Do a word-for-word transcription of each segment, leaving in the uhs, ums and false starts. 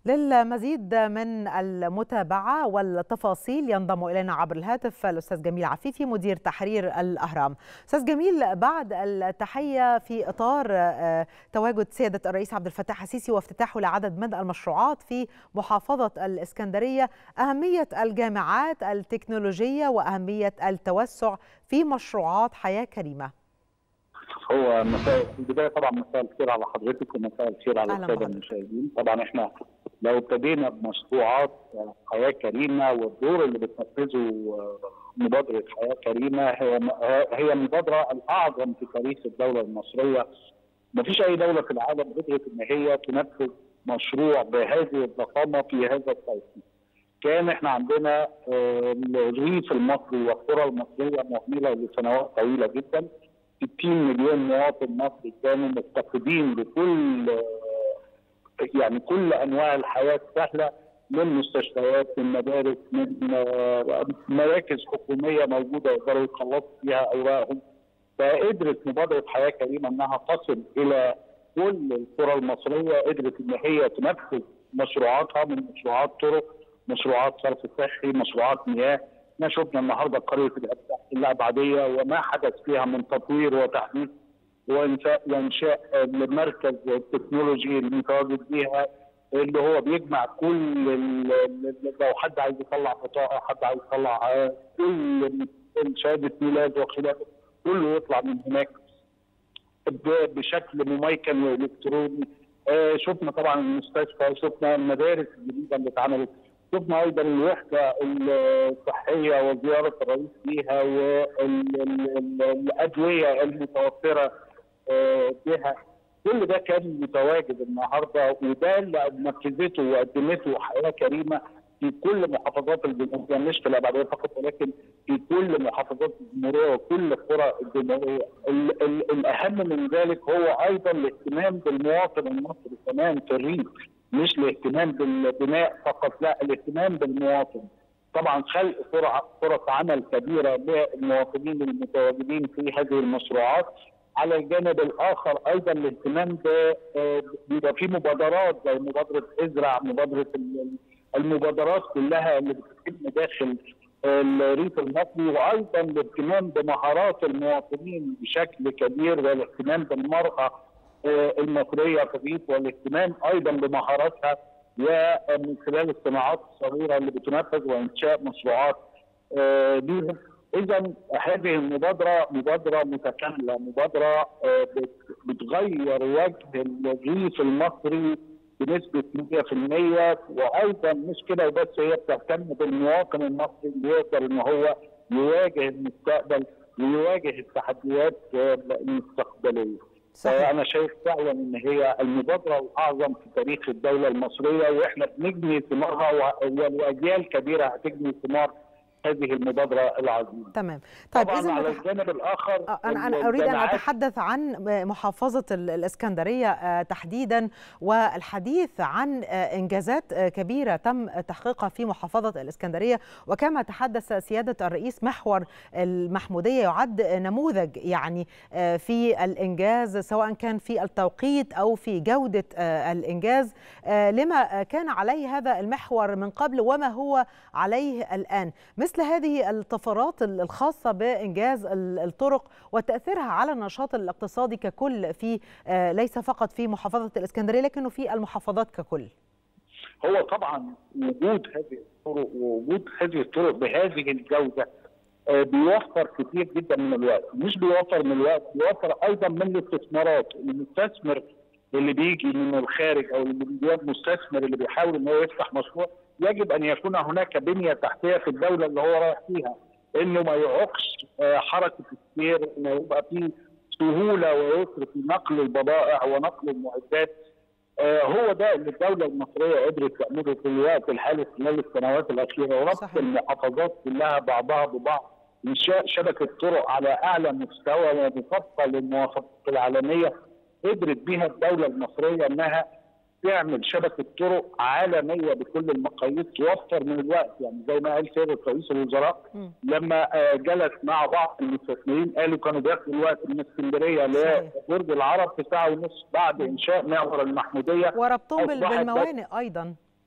للمزيد من المتابعة والتفاصيل ينضم إلينا عبر الهاتف الأستاذ جميل عفيفي مدير تحرير الأهرام. أستاذ جميل، بعد التحية في إطار تواجد سيادة الرئيس عبد الفتاح السيسي وافتتاحه لعدد من المشروعات في محافظة الإسكندرية، أهمية الجامعات التكنولوجية وأهمية التوسع في مشروعات حياة كريمة. هو مساء في البدايه طبعا مساء الخير على حضرتك ومساء الخير على الساده المشاهدين. طبعا احنا لو ابتدينا بمشروعات حياه كريمه والدور اللي بتنفذه مبادره حياه كريمه، هي هي المبادره الاعظم في تاريخ الدوله المصريه. ما فيش اي دوله في العالم قدرت ان هي تنفذ مشروع بهذه الضخامه في هذا التوقيت. كان احنا عندنا الريف المصري والقرى المصريه مهمله لسنوات طويله جدا. ستين مليون مواطن مصري كانوا مفتقدين لكل يعني كل انواع الحياه السهله، من مستشفيات، من مدارس، من مراكز حكوميه موجوده يقدروا يخلصوا فيها اوراقهم. فقدرت مبادره حياه كريمه انها تصل الى كل القرى المصريه، قدرت ان هي تنفذ مشروعاتها من مشروعات طرق، مشروعات صرف صحي، مشروعات مياه. احنا شفنا النهارده قريه الابعديه وما حدث فيها من تطوير وتحديث وانشاء وانشاء المركز التكنولوجي المتواجد فيها، اللي هو بيجمع كل لو حد عايز يطلع بطاقه، حد عايز يطلع كل شهاده ميلاد وخلافه، كله يطلع من هناك بشكل مميكن والكتروني. شفنا طبعا المستشفى، شفنا المدارس الجديده اللي اتعملت، شفنا ايضا الوحده الصحيه وزياره الرئيس فيها والادويه المتوفره بها. كل ده كان متواجد النهارده، وده اللي نفذته وقدمته حياه كريمه في كل محافظات الجمهوريه، مش في الابعديه فقط ولكن في كل محافظات الجمهوريه وكل قرى الجمهوريه. الاهم من ذلك هو ايضا الاهتمام بالمواطن المصري كمان في الريف، مش الاهتمام بالبناء فقط، لا، الاهتمام بالمواطن. طبعا خلق فرص عمل كبيره للمواطنين المتواجدين في هذه المشروعات. على الجانب الاخر ايضا الاهتمام بيبقى في مبادرات زي مبادره ازرع، مبادره المبادرات كلها اللي بتتم داخل الريف المصري، وايضا الاهتمام بمهارات المواطنين بشكل كبير، والاهتمام بالمراه المصريه في الريف، والاهتمام ايضا بمهاراتها ومن خلال الصناعات الصغيره اللي بتنفذ وانشاء مشروعات ليهم. اذا هذه المبادره مبادره متكامله، مبادره بتغير وجه الريف المصري بنسبه مئة في المئة. وايضا مش كده وبس، هي بتهتم بالمواطن المصري اللي يقدر ان هو يواجه المستقبل ويواجه التحديات المستقبليه. صحيح. أنا شايف فعلا إن هي المبادرة الأعظم في تاريخ الدولة المصرية، وإحنا بنجني ثمارها والأجيال كبيرة هتجني ثمار هذه المبادرة العظيمة. تمام. طيب طبعا على الجانب الآخر أنا أنا أريد أن أتحدث عن محافظة الإسكندرية تحديدا، والحديث عن إنجازات كبيرة تم تحقيقها في محافظة الإسكندرية. وكما تحدث سيادة الرئيس، محور المحمودية يعد نموذج يعني في الإنجاز، سواء كان في التوقيت أو في جودة الإنجاز، لما كان عليه هذا المحور من قبل وما هو عليه الآن. مثل هذه الطفرات الخاصة بإنجاز الطرق وتأثيرها على النشاط الاقتصادي ككل، في ليس فقط في محافظة الإسكندرية لكنه في المحافظات ككل. هو طبعا وجود هذه الطرق ووجود هذه الطرق بهذه الجودة بيوفر كثير جدا من الوقت، مش بيوفر من الوقت، بيوفر أيضا من الاستثمارات. المستثمر اللي بيجي من الخارج او المستثمر اللي بيحاول ان هو يفتح مشروع، يجب ان يكون هناك بنيه تحتيه في الدوله اللي هو رايح فيها، انه ما يعوقش حركه السير، انه يبقى فيه سهوله ويسر في نقل البضائع ونقل المعدات. هو ده اللي الدوله المصريه قدرت تعمله في الوقت الحالي خلال السنوات الاخيره، وربط المحافظات كلها بعضها ببعض، انشاء شبكه طرق على اعلى مستوى ومطابقه للمواصفات العالميه. قدرت بها الدوله المصريه انها تعمل شبكه طرق عالميه بكل المقاييس، توفر من الوقت. يعني زي ما قال سياده رئيس الوزراء لما جلس مع بعض المستثمرين، قالوا كانوا بياخدوا الوقت من اسكندريه لبرج العرب في ساعه ونص بعد انشاء محور المحموديه، وربطهم بالموانئ ايضا.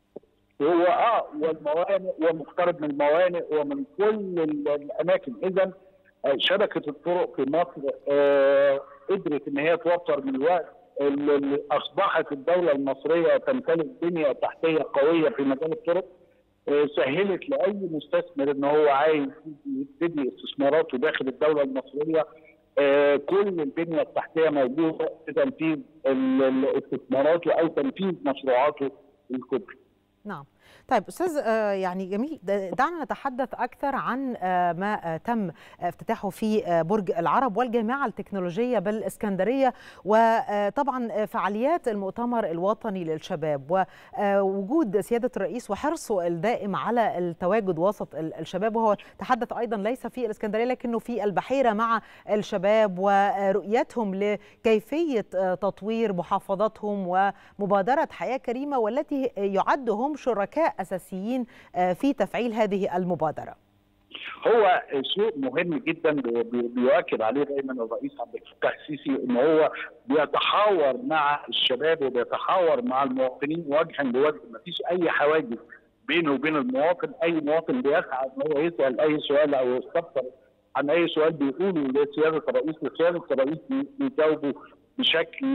هو اه والموانئ ومقترب من الموانئ ومن كل الاماكن. اذا شبكه الطرق في مصر آه قدرت ان هي توفر من الوقت. اصبحت الدوله المصريه تمتلك بنيه تحتيه قويه في مجال الطرق، آه سهلت لاي مستثمر ان هو عايز يبتدي استثماراته داخل الدوله المصريه. آه كل البنيه التحتيه موجوده في تنفيذ استثماراته او تنفيذ مشروعاته الكبرى. نعم. طيب أستاذ يعني جميل، دعنا نتحدث أكثر عن ما تم افتتاحه في برج العرب والجامعة التكنولوجية بالإسكندرية، وطبعا فعاليات المؤتمر الوطني للشباب ووجود سيادة الرئيس وحرصه الدائم على التواجد وسط الشباب. وهو تحدث أيضا ليس في الإسكندرية لكنه في البحيرة مع الشباب ورؤيتهم لكيفية تطوير محافظتهم ومبادرة حياة كريمة، والتي يعد هم شركاء أساسيين في تفعيل هذه المبادرة. هو شيء مهم جدا بيؤكد عليه دايما الرئيس عبد الفتاح السيسي، ان هو بيتحاور مع الشباب وبيتحاور مع المواطنين وجها لوجه، ما فيش اي حواجز بينه وبين المواطن. اي مواطن بيسعى ان هو يسال اي سؤال او يستفسر عن اي سؤال بيقوله لسياده الرئيس، وسياده الرئيس بيجاوبه بشكل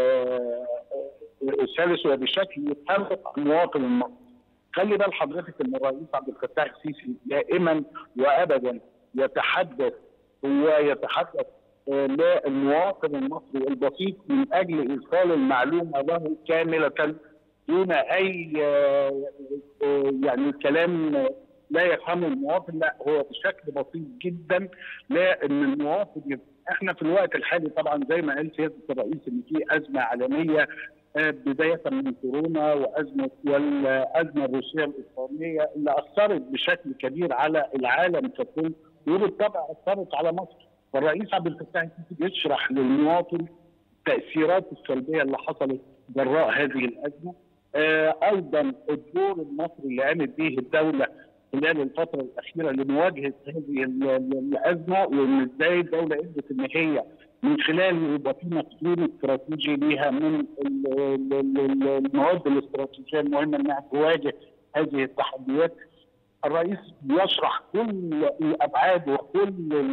سلس وبشكل يفهم المواطن المصري. خلي بال حضرتك ان الرئيس عبد الفتاح السيسي دائما وابدا يتحدث ويتحدث للمواطن المصري البسيط من اجل ايصال المعلومه له كامله دون اي يعني كلام لا يفهمه المواطن، لا هو بشكل بسيط جدا لان المواطن. احنا في الوقت الحالي طبعا زي ما قال سياده الرئيس ان في ازمه عالميه بدايه من كورونا وازمه والازمه الروسيه الاوكرانيه اللي اثرت بشكل كبير على العالم ككل، وبالطبع اثرت على مصر. فالرئيس عبد الفتاح السيسي بيشرح للمواطن التاثيرات السلبيه اللي حصلت جراء هذه الازمه. آه ايضا الدور المصري اللي قامت به الدوله خلال الفتره الاخيره لمواجهه هذه الازمه، وان ازاي الدوله قدرت ان هي من خلال يبقى في مسؤول استراتيجي ليها من المواد الاستراتيجيه المهمه انها تواجه هذه التحديات. الرئيس بيشرح كل الابعاد وكل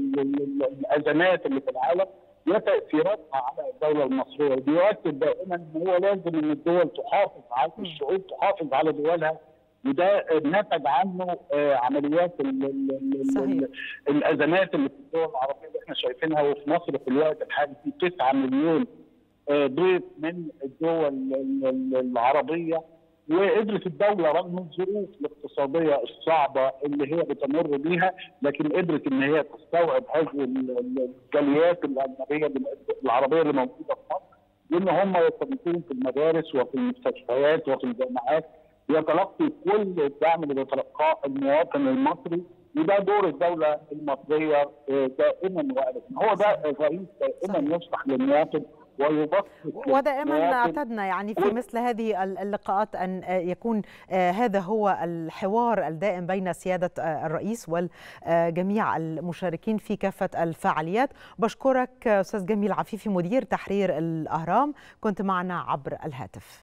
الازمات اللي في العالم وتاثيراتها على الدوله المصريه، وبيؤكد دائما ان هو لازم ان الدول تحافظ على الشعوب تحافظ على دولها، وده نتج عنه عمليات ال ال ال الازمات اللي في الدول العربيه اللي احنا شايفينها. وفي مصر في الوقت الحالي في تسعة مليون ضيف من الدول العربيه، وقدرت الدوله رغم الظروف الاقتصاديه الصعبه اللي هي بتمر بيها لكن قدرت ان هي تستوعب هذه الجاليات الاجنبيه العربيه اللي موجوده في مصر، وان هم يستضيفون في المدارس وفي المستشفيات وفي الجامعات يتلقي كل الدعم اللي بيتلقاه المواطن المصري. وده دور الدوله المصريه دائما وابدا. هو ده الرئيس دائما يشرح للمواطن ويبسط، ودائما اعتدنا يعني في مثل هذه اللقاءات ان يكون هذا هو الحوار الدائم بين سياده الرئيس والجميع المشاركين في كافه الفعاليات. بشكرك استاذ جميل عفيفي مدير تحرير الاهرام، كنت معنا عبر الهاتف.